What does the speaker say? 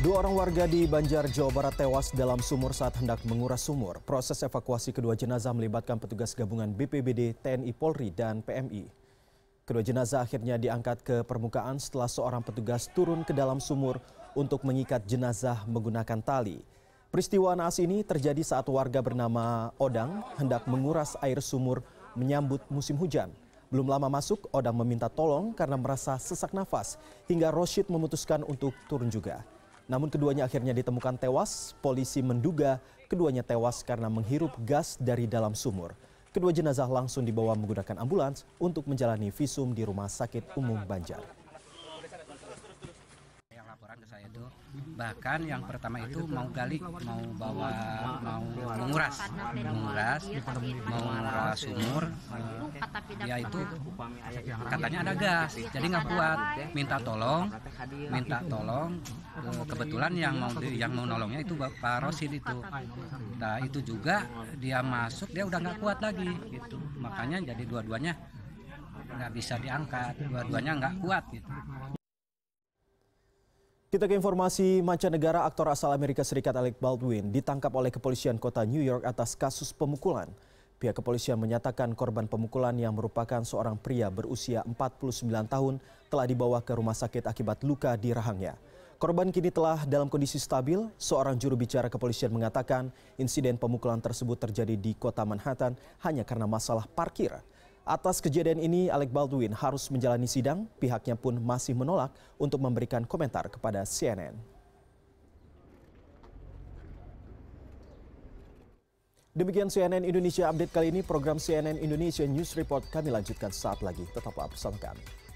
Dua orang warga di Banjar, Jawa Barat tewas dalam sumur saat hendak menguras sumur. Proses evakuasi kedua jenazah melibatkan petugas gabungan BPBD, TNI Polri, dan PMI. Kedua jenazah akhirnya diangkat ke permukaan setelah seorang petugas turun ke dalam sumur untuk mengikat jenazah menggunakan tali. Peristiwa naas ini terjadi saat warga bernama Odang hendak menguras air sumur menyambut musim hujan. Belum lama masuk, Odang meminta tolong karena merasa sesak nafas, hingga Rosyid memutuskan untuk turun juga. Namun keduanya akhirnya ditemukan tewas. Polisi menduga keduanya tewas karena menghirup gas dari dalam sumur. Kedua jenazah langsung dibawa menggunakan ambulans untuk menjalani visum di Rumah Sakit Umum Banjar. Yang laporan ke saya itu bahkan yang pertama itu mau menguras sumur. Dia itu katanya ada gas, jadi nggak kuat, minta tolong. Kebetulan yang mau nolongnya itu Pak Rosyid itu. Nah itu juga dia masuk, dia udah nggak kuat lagi gitu. Makanya jadi dua-duanya nggak bisa diangkat, dua-duanya nggak kuat gitu. Kita ke informasi mancanegara. Aktor asal Amerika Serikat Alec Baldwin ditangkap oleh kepolisian kota New York atas kasus pemukulan. Pihak kepolisian menyatakan korban pemukulan yang merupakan seorang pria berusia 49 tahun telah dibawa ke rumah sakit akibat luka di rahangnya. Korban kini telah dalam kondisi stabil. Seorang juru bicara kepolisian mengatakan insiden pemukulan tersebut terjadi di kota Manhattan hanya karena masalah parkir. Atas kejadian ini, Alec Baldwin harus menjalani sidang. Pihaknya pun masih menolak untuk memberikan komentar kepada CNN. Demikian CNN Indonesia Update kali ini. Program CNN Indonesia News Report kami lanjutkan saat lagi. Tetaplah bersama kami.